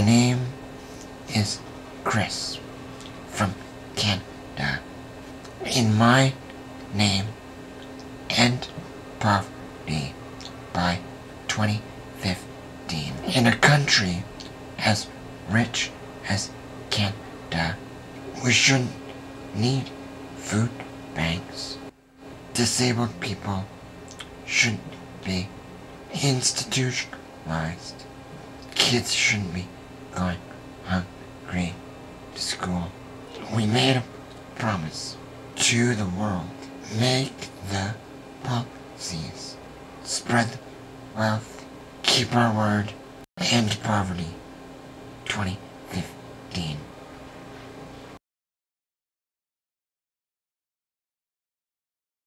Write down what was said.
name is Chris from Canada. In my name, End Poverty by 2015. In a country as rich as Canada, we shouldn't need food banks. Disabled people shouldn't be institutionalized. Kids shouldn't be going hungry to school. We made a promise to the world. Make the policies. Spread the wealth. Keep our word. End poverty. 2015.